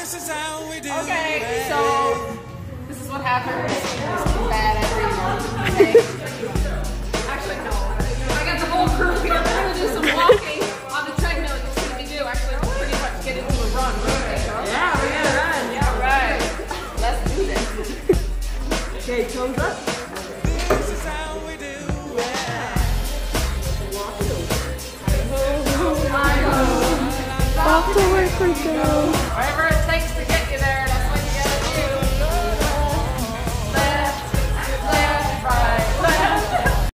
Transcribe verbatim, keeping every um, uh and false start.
Okay, so this is what happens. It's bad every year. Okay. Actually, no. I got the whole crew here. We're gonna do some walking on the treadmill. You see me do. Actually, we'll pretty much get into a run. Yeah, we're gonna run. Yeah, all right. Let's do this. Okay, toes up. This is how we do. Yeah. Walk to work we go. All right,